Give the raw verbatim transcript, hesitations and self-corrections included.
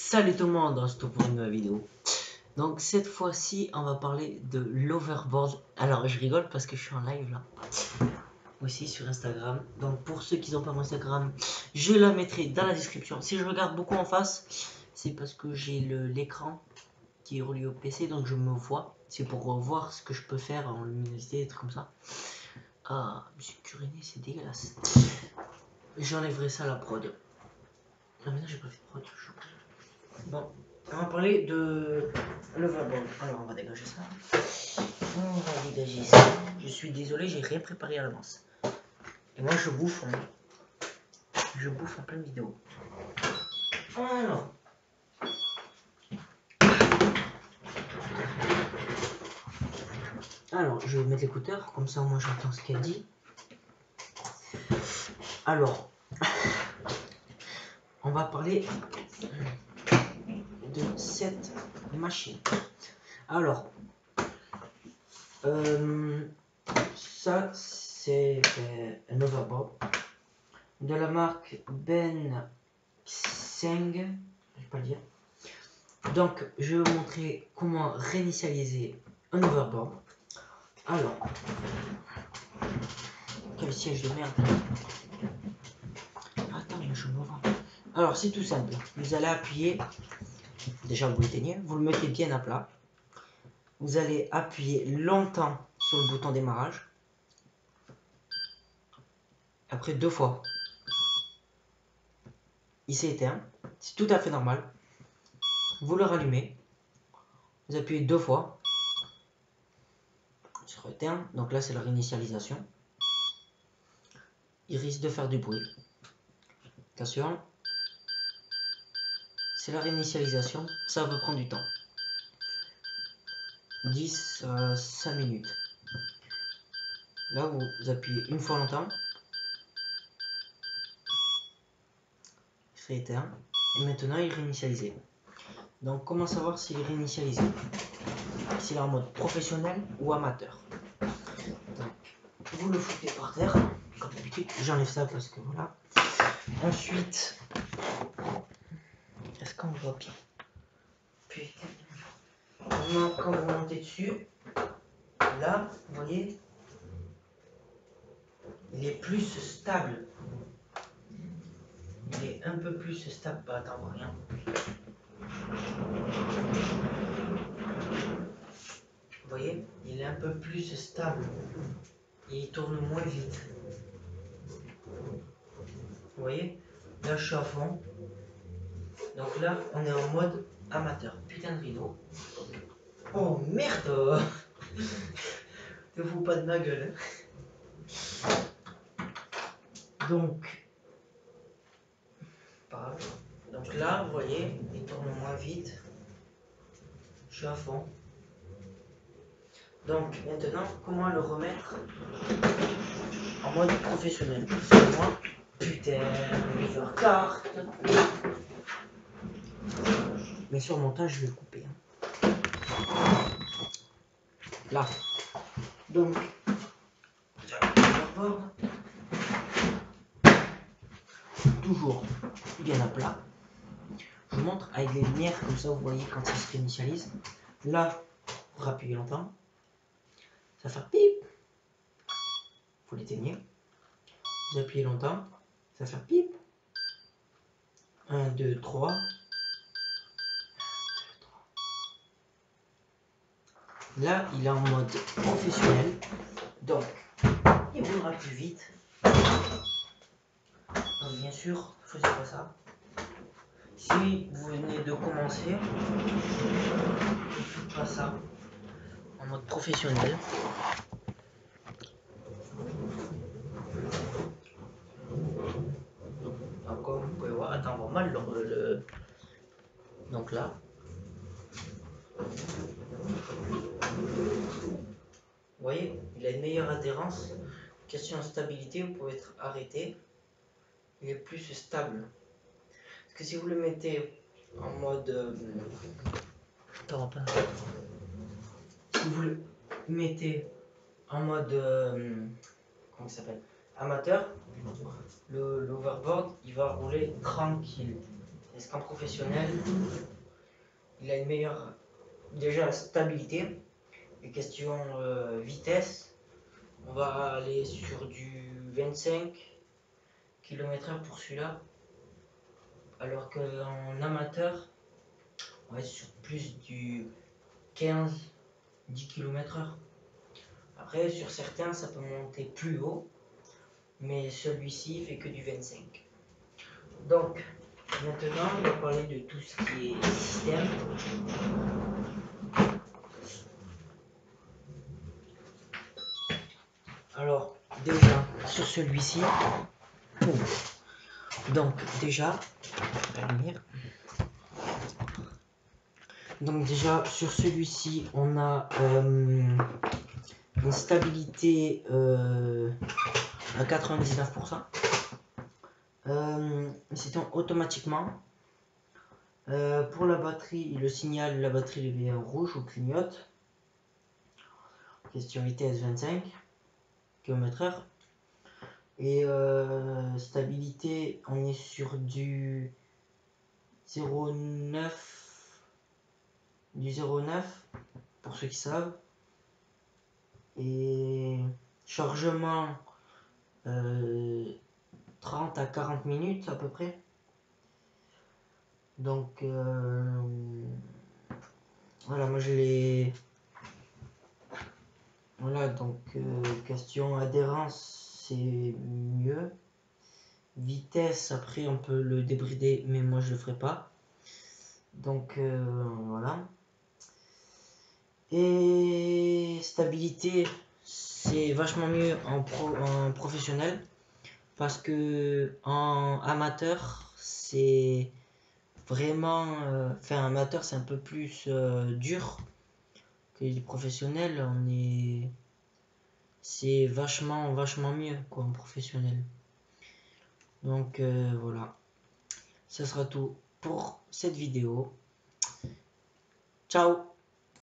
Salut tout le monde, on se retrouve pour une nouvelle vidéo. Donc cette fois-ci, on va parler de l'overboard. Alors je rigole parce que je suis en live là, aussi sur Instagram. Donc pour ceux qui n'ont pas mon Instagram, je la mettrai dans la description. Si je regarde beaucoup en face, c'est parce que j'ai l'écran qui est relié au P C, donc je me vois. C'est pour voir ce que je peux faire en luminosité, des trucs comme ça. Ah, je me suis curiné, c'est dégueulasse. J'enlèverai ça à la prod. Non mais non, j'ai pas fait de prod. Bon, on va parler de l'overboard. Alors on va dégager ça. On va dégager ça. Je suis désolé, j'ai rien préparé à l'avance. Et moi je bouffe. Hein. Je bouffe en pleine vidéo. Alors. Alors, je vais mettre l'écouteur, comme ça moi j'entends ce qu'elle dit. Alors, on va parler de cette machine. Alors, euh, ça c'est euh, un overboard de la marque Ben Xeng, je vais pas le dire. Donc, je vais vous montrer comment réinitialiser un overboard. Alors, quel siège de merde. Attends, je me vois. Alors, c'est tout simple. Vous allez appuyer. Déjà, vous l'éteignez. Vous le mettez bien à plat. Vous allez appuyer longtemps sur le bouton démarrage. Après deux fois. Il s'est éteint. C'est tout à fait normal. Vous le rallumez. Vous appuyez deux fois. Il se éteint. Donc là, c'est la réinitialisation. Il risque de faire du bruit. Attention. C'est la réinitialisation. Ça va prendre du temps. dix à cinq minutes. Là, vous appuyez une fois longtemps. Il s'est éteint. Et maintenant, il est réinitialisé. Donc, comment savoir s'il est réinitialisé? S'il est en mode professionnel ou amateur. Donc, vous le foutez par terre, comme d'habitude. J'enlève ça parce que voilà. Ensuite, est-ce qu'on voit bien? Putain. Quand vous montez dessus, là, vous voyez, il est plus stable. Il est un peu plus stable. Bah, attends, on voit rien. Vous voyez, il est un peu plus stable. Il tourne moins vite. Vous voyez, là je suis à fond. Donc là, on est en mode amateur. Putain de rideau. Oh merde. Te fous pas de ma gueule. Donc, pas grave. Donc là, vous voyez, il tourne moins vite. Je suis à fond. Donc maintenant, comment le remettre en mode professionnel? C'est moi. Putain, je vais en carte. Mais sur le montage, je vais le couper. Hein. Là. Donc, toujours bien à plat. Je vous montre avec les lumières, comme ça vous voyez quand il se réinitialise. Là, vous appuyez longtemps. Ça fait pip. Vous l'éteignez. Vous appuyez longtemps. Ça fait pip. un, deux, trois. Là, il est en mode professionnel. Donc, il roulera plus vite. Donc, bien sûr, ne faisez pas ça. Si vous venez de commencer, ne faites pas ça. En mode professionnel. Donc, comme vous pouvez voir, attends, on va mal le, le... Donc là. Vous voyez, il a une meilleure adhérence. Question stabilité, vous pouvez être arrêté. Il est plus stable. Parce que si vous le mettez en mode... Euh... Attends, pas. Si vous le mettez en mode... Euh... Comment ça s'appelle? Amateur, l'overboard, il va rouler tranquille. Est-ce qu'en professionnel, il a une meilleure déjà stabilité et question euh, vitesse, on va aller sur du vingt-cinq kilomètres heure pour celui-là, alors qu'en amateur, on va être sur plus du quinze à dix kilomètres heure. Après, sur certains, ça peut monter plus haut, mais celui-ci fait que du vingt-cinq. Donc, maintenant, on va parler de tout ce qui est système. Alors, déjà, sur celui-ci, donc déjà, la lumière. Donc déjà, sur celui-ci, on a euh, une stabilité euh, à quatre-vingt-dix-neuf pour cent. Euh, c'est automatiquement. Euh, pour la batterie, le signal, la batterie est en rouge ou clignote. Question vitesse vingt-cinq kilomètres heure. Et euh, stabilité, on est sur du zéro virgule neuf, du zéro virgule neuf pour ceux qui savent. Et chargement euh, trente à quarante minutes à peu près. Donc euh, voilà, moi je l'ai. Voilà, donc euh, question adhérence, c'est mieux. Vitesse, après on peut le débrider, mais moi je le ferai pas. Donc euh, voilà. Et stabilité, c'est vachement mieux en, pro, en professionnel, parce que en amateur, c'est vraiment. Enfin, euh, amateur, c'est un peu plus euh, dur que les professionnels. On est. C'est vachement, vachement mieux, quoi, en professionnel. Donc euh, voilà. Ce sera tout pour cette vidéo. Ciao!